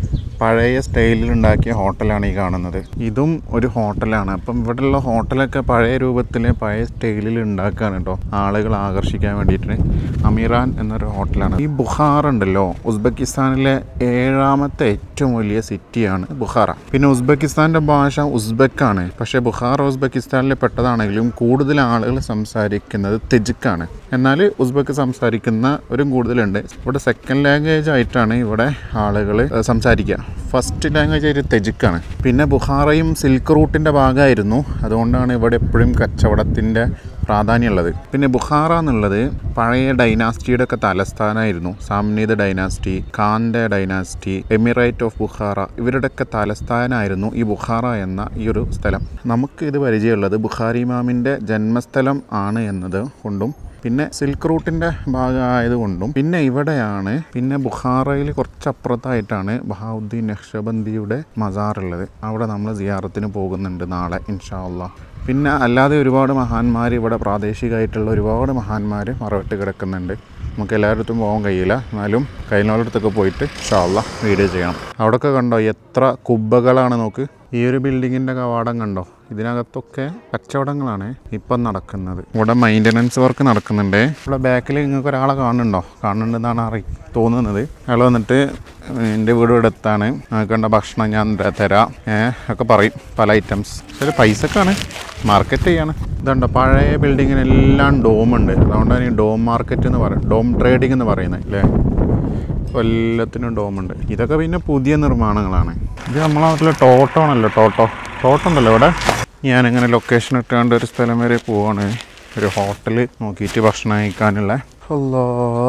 പഴയ സ്റ്റൈലിൽ ഉണ്ടാക്കിയ ഹോട്ടലാണ് ഈ കാണുന്നത്. ഇതും ഒരു ഹോട്ടലാണ്. അപ്പം ഇവിടെയുള്ള ഹോട്ടലൊക്കെ പഴയ രൂപത്തിൽ പഴയ സ്റ്റൈലിൽ ഉണ്ടാക്കുകയാണ് കേട്ടോ, ആളുകൾ ആകർഷിക്കാൻ വേണ്ടിയിട്ട്. അമീറാൻ എന്നൊരു ഹോട്ടലാണ്. ഈ ബുഖാറ ഉണ്ടല്ലോ, ഉസ്ബെക്കിസ്ഥാനിലെ ഏഴാമത്തെ ഏറ്റവും വലിയ സിറ്റിയാണ് ബുഖാറ. പിന്നെ ഉസ്ബെക്കിസ്ഥാൻ്റെ ഭാഷ ഉസ്ബെക്കാണ്. പക്ഷേ ബുഖാറ ഉസ്ബെക്കിസ്ഥാനിൽ പെട്ടതാണെങ്കിലും കൂടുതൽ ആളുകൾ സംസാരിക്കുന്നത് തെജിക്കാണ്. എന്നാൽ ഉസ്ബെക്ക് സംസാരിക്കുന്നവരും കൂടുതലുണ്ട്. ഇവിടെ സെക്കൻഡ് ലാംഗ്വേജ് ആയിട്ടാണ് ഇവിടെ ആളുകൾ സംസാരിക്കുക. ഫസ്റ്റ് ലാംഗ്വേജ് ആയിട്ട് തെജിക്കാണ്. പിന്നെ ബുഖാറയും സിൽക്ക് റൂട്ടിൻ്റെ ഭാഗമായിരുന്നു. അതുകൊണ്ടാണ് ഇവിടെ എപ്പോഴും കച്ചവടത്തിൻ്റെ പ്രാധാന്യമുള്ളത്. പിന്നെ ബുഖാറ എന്നുള്ളത് പഴയ ഡൈനാസ്റ്റിയുടെ ഒക്കെ തലസ്ഥാനമായിരുന്നു. സാംനീദ് ഡൈനാസ്റ്റി, ഖാൻ്റെ ഡൈനാസ്റ്റി, എമിറേറ്റ് ഓഫ് ബുഖാറ, ഇവരുടെയൊക്കെ തലസ്ഥാനമായിരുന്നു ഈ ബുഖാറ എന്ന ഈ ഒരു സ്ഥലം. നമുക്ക് ഇത് പരിചയമുള്ളത് ബുഖാരി ഇമാമിൻ്റെ ജന്മസ്ഥലം ആണ് എന്നത് കൊണ്ടും പിന്നെ സിൽക്ക് റൂട്ടിൻ്റെ ഭാഗമായതുകൊണ്ടും പിന്നെ ഇവിടെയാണ് പിന്നെ ബുഖാറയിൽ കുറച്ചപ്പുറത്തായിട്ടാണ് ബഹാവുദ്ദീൻ നഖ്ശബന്ദിയുടെ മസാറുള്ളത്. അവിടെ നമ്മൾ സിയാറത്തിന് പോകുന്നുണ്ട് നാളെ ഇൻഷാ അള്ളാഹ്. പിന്നെ അല്ലാതെ ഒരുപാട് മഹാന്മാർ ഇവിടെ പ്രാദേശികമായിട്ടുള്ള ഒരുപാട് മഹാന്മാർ മറവിട്ട് കിടക്കുന്നുണ്ട്. നമുക്ക് എല്ലായിടത്തും പോകാൻ കഴിയില്ല, എന്നാലും കഴിയുന്നിടത്തൊക്കെ പോയിട്ട് ഇൻഷാ അള്ളാഹ് വീഡിയോ ചെയ്യണം. അവിടെയൊക്കെ കണ്ടോ എത്ര കുബ്ബകളാണ് നോക്ക്. ഈ ഒരു ബിൽഡിങ്ങിൻ്റെ കവാടം കണ്ടോ, ഇതിനകത്തൊക്കെ കച്ചവടങ്ങളാണ് ഇപ്പം നടക്കുന്നത്. ഇവിടെ മെയിൻ്റനൻസ് വർക്ക് നടക്കുന്നുണ്ട്. ഇവിടെ ബാക്കിൽ നിങ്ങൾക്ക് ഒരാളെ കാണുന്നുണ്ടോ? കാണുന്നുണ്ടെന്നാണ് അറി തോന്നുന്നത്. അയാൾ വന്നിട്ട് എൻ്റെ വീട് ഇവിടെ എത്താണ്, കണ്ട ഭക്ഷണം ഞാൻ തരാം ഒക്കെ പറയും, പല ഐറ്റംസ്. പക്ഷേ പൈസക്കാണ്, മാർക്കറ്റ് ചെയ്യാണ്. ഇതുണ്ടോ പഴയ ബിൽഡിങ്ങിനെല്ലാം ഡോമുണ്ട്, അതുകൊണ്ടാണ് ഈ ഡോം മാർക്കറ്റ് എന്ന് പറയും, ഡോം ട്രേഡിംഗ് എന്ന് പറയുന്നത് അല്ലേ. എല്ലാത്തിനും ഡോമുണ്ട്. ഇതൊക്കെ പിന്നെ പുതിയ നിർമ്മാണങ്ങളാണ്. ഇത് നമ്മളെ നാട്ടിലെ ടോട്ടോ ആണല്ലോ, ടോട്ടോ ടോട്ടോ ഉണ്ടല്ലോ ഇവിടെ. ഞാനിങ്ങനെ ലൊക്കേഷൻ ഇട്ടാണ്ട് ഒരു സ്ഥലം വരെ പോവാണ്, ഒരു ഹോട്ടൽ നോക്കിയിട്ട് ഭക്ഷണം കഴിക്കാനുള്ള. അല്ലോ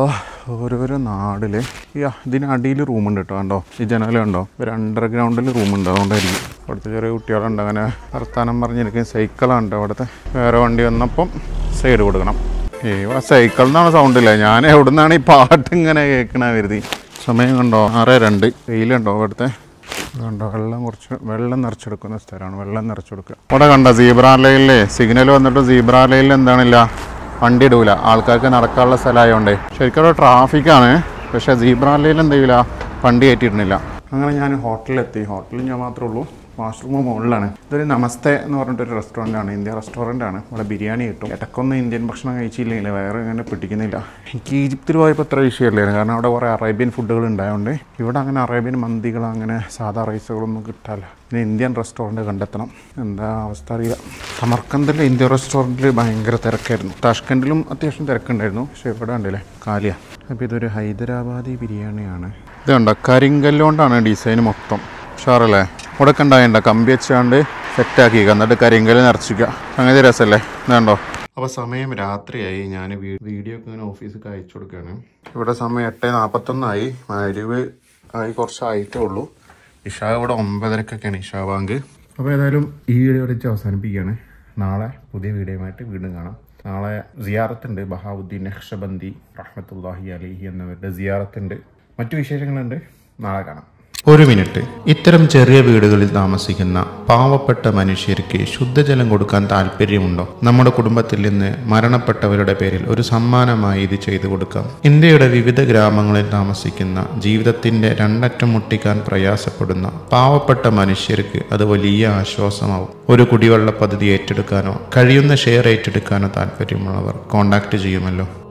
ഓരോരോ നാടിൽ യാ ഇതിനടിയിൽ റൂമുണ്ട് കേട്ടോ. കണ്ടോ ഈ ജനല കണ്ടോ, ഒരു അണ്ടർഗ്രൗണ്ടിൽ റൂമുണ്ട്, അതുകൊണ്ടായിരിക്കും. അവിടുത്തെ ചെറിയ കുട്ടികളുണ്ട്, അങ്ങനെ വർത്താനം പറഞ്ഞിരിക്കും. സൈക്കിളുണ്ട് അവിടുത്തെ. വേറെ വണ്ടി വന്നപ്പം സൈഡ് കൊടുക്കണം. ഏയ് ആ സൈക്കിളിൽ നിന്നാണ് സൗണ്ടില്ല, ഞാൻ എവിടെ നിന്നാണ് ഈ പാട്ട് ഇങ്ങനെ കേൾക്കണ കരുതി. സമയം കണ്ടോ ആറ് രണ്ട്. വെയിലുണ്ടോ അവിടുത്തെ കണ്ടോ, വെള്ളം കുറച്ച് വെള്ളം നിറച്ചെടുക്കുന്ന സ്ഥലമാണ്, വെള്ളം നിറച്ചെടുക്കുക. അവിടെ കണ്ടോ സീബ്ര ലൈനിലെ സിഗ്നൽ വന്നിട്ട് സീബ്ര ലൈനിൽ എന്താണില്ല വണ്ടി ഇടൂല, ആൾക്കാർക്ക് നടക്കാനുള്ള സ്ഥലമായതുകൊണ്ട്. ശരിക്കും അവിടെ ട്രാഫിക്കാണ്, പക്ഷേ സീബ്ര ലൈനിൽ എന്ത് ചെയ്യില്ല, വണ്ടി കയറ്റിയിടുന്നില്ല. അങ്ങനെ ഞാൻ ഹോട്ടലിലെത്തി. ഹോട്ടലിൽ ഞാൻ മാത്രമേ ഉള്ളൂ, വാഷ്റൂം മുകളിലാണ്. ഇതൊരു നമസ്തേ എന്ന് പറഞ്ഞിട്ടൊരു റെസ്റ്റോറൻ്റാണ്, ഇന്ത്യ റെസ്റ്റോറൻ്റാണ്. ഇവിടെ ബിരിയാണി കിട്ടും. ഇടയ്ക്കൊന്നും ഇന്ത്യൻ ഭക്ഷണം കഴിച്ചില്ലെങ്കിൽ വേറെ ഇങ്ങനെ പിടിക്കുന്നില്ല. എനിക്ക് ഈജിപ്തിൽ പോയപ്പോൾ അത്ര വിഷയമില്ലായിരുന്നു, കാരണം അവിടെ കുറേ അറേബ്യൻ ഫുഡുകൾ ഉണ്ടായതുകൊണ്ട്. ഇവിടെ അങ്ങനെ അറേബ്യൻ മന്തികൾ അങ്ങനെ സാധാ റൈസുകളൊന്നും കിട്ടാല്ല. പിന്നെ ഇന്ത്യൻ റെസ്റ്റോറൻറ്റ് കണ്ടെത്തണം, എന്താ അവസ്ഥ അറിയില്ല. സമർക്കന്ദിലെ ഇന്ത്യൻ റെസ്റ്റോറൻറ്റിൽ ഭയങ്കര തിരക്കായിരുന്നു. താഷ്കൻഡിലും അത്യാവശ്യം തിരക്കുണ്ടായിരുന്നു, പക്ഷേ ഇവിടെ ഉണ്ടല്ലേ കാലിയ. അപ്പോൾ ഇതൊരു ഹൈദരാബാദി ബിരിയാണിയാണ്. ഇത് കണ്ടോ കരിങ്കല്ലുകൊണ്ടാണ് ഡിസൈൻ മൊത്തം. ഉഷാറല്ലേ. ഇവിടെ കണ്ടായണ്ട കമ്പി വെച്ചാണ്ട് സെറ്റാക്കി എന്നിട്ട് കരിങ്കല്ല് നിറച്ചിക്കുക, അങ്ങനെ രസമല്ലേ. ഇതുണ്ടോ. അപ്പോൾ സമയം രാത്രിയായി, ഞാൻ വീഡിയോ ഒക്കെ ഇങ്ങനെ ഓഫീസിൽ അയച്ചു കൊടുക്കുകയാണ്. ഇവിടെ സമയം എട്ട് നാൽപ്പത്തൊന്നായി, മഗ്‌രിബ് ആയി കുറച്ചായിട്ടേ ഉള്ളൂ. ഇഷാ ഇവിടെ ഒമ്പതരക്കൊക്കെയാണ് ഇഷാ ബാങ്ക്. അപ്പോൾ ഏതായാലും ഈ വീഡിയോ വെച്ച് അവസാനിപ്പിക്കുകയാണ്. നാളെ പുതിയ വീഡിയോയുമായിട്ട് വീണ്ടും കാണാം. നാളെ സിയാറത്തുണ്ട്, ബഹാവുദ്ദീൻ നഖ്ശബന്ദി റഹ്മത്തുള്ളാഹി അലൈഹി എന്നവരുടെ സിയാറത്തുണ്ട്. മറ്റു വിശേഷങ്ങളുണ്ട്, നാളെ കാണാം. ഒരു മിനിറ്റ്. ഇത്തരം ചെറിയ വീടുകളിൽ താമസിക്കുന്ന പാവപ്പെട്ട മനുഷ്യർക്ക് ശുദ്ധജലം കൊടുക്കാൻ താല്പര്യമുണ്ടോ? നമ്മുടെ കുടുംബത്തിൽ നിന്ന് മരണപ്പെട്ടവരുടെ പേരിൽ ഒരു സമ്മാനമായി ഇത് ചെയ്തു കൊടുക്കാം. ഇന്ത്യയുടെ വിവിധ ഗ്രാമങ്ങളിൽ താമസിക്കുന്ന ജീവിതത്തിന്റെ രണ്ടറ്റം മുട്ടിക്കാൻ പ്രയാസപ്പെടുന്ന പാവപ്പെട്ട മനുഷ്യർക്ക് അത് വലിയ ആശ്വാസമാവും. ഒരു കുടിവെള്ള പദ്ധതി ഏറ്റെടുക്കാനോ കഴിയുന്ന ഷെയർ ഏറ്റെടുക്കാനോ താല്പര്യമുള്ളവർ കോൺടാക്ട് ചെയ്യുമല്ലോ.